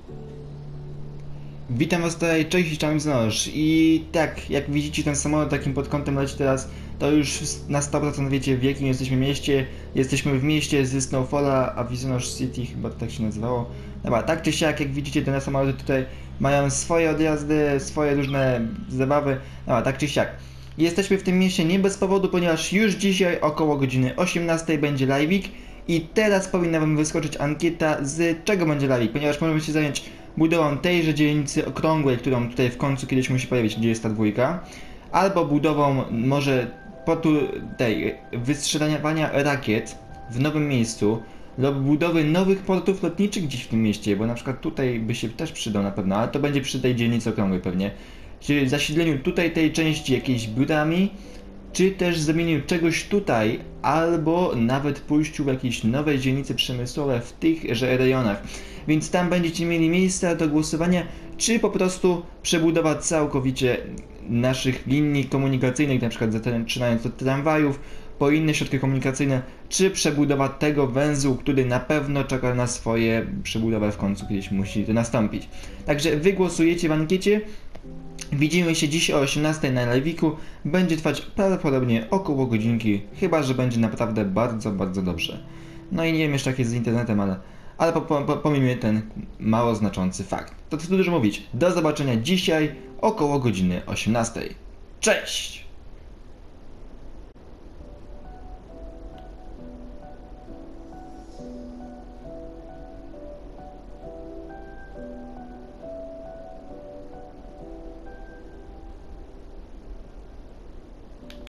Witam was tutaj, cześć, witam Znosz. I tak, jak widzicie, ten samolot takim pod kątem leci teraz, to już na 100% wiecie, w jakim jesteśmy mieście. Jesteśmy w mieście z Snowfalla, Arizona City, chyba to tak się nazywało. Dobra, tak czy siak, jak widzicie, te samoloty tutaj mają swoje odjazdy, swoje różne zabawy. Dobra, tak czy siak. Jesteśmy w tym mieście nie bez powodu, ponieważ już dzisiaj około godziny 18 będzie live'ik. I teraz powinna wam wyskoczyć ankieta, z czego będzie live'ik, ponieważ możemy się zająć budową tejże dzielnicy okrągłej, którą tutaj w końcu kiedyś musi pojawić, gdzie jest ta dwójka, albo budową może tej wystrzelawania rakiet w nowym miejscu, lub budowy nowych portów lotniczych gdzieś w tym mieście, bo na przykład tutaj by się też przydał na pewno, ale to będzie przy tej dzielnicy okrągłej pewnie. Czyli zasiedleniu tutaj tej części jakiejś biurami, czy też zrobieniu czegoś tutaj, albo nawet pójściu w jakieś nowe dzielnice przemysłowe w tychże rejonach. Więc tam będziecie mieli miejsca do głosowania, czy po prostu przebudować całkowicie naszych linii komunikacyjnych, na przykład zaczynając od tramwajów, po inne środki komunikacyjne, czy przebudować tego węzłu, który na pewno czeka na swoje przebudowę w końcu kiedyś musi to nastąpić. Także wy głosujecie w ankiecie. Widzimy się dziś o 18 na live'iku. Będzie trwać prawdopodobnie około godzinki, chyba że będzie naprawdę bardzo, bardzo dobrze. No i nie wiem jeszcze jak jest z internetem, ale pomijmy ten mało znaczący fakt. To co tu dużo mówić. Do zobaczenia dzisiaj około godziny 18. Cześć!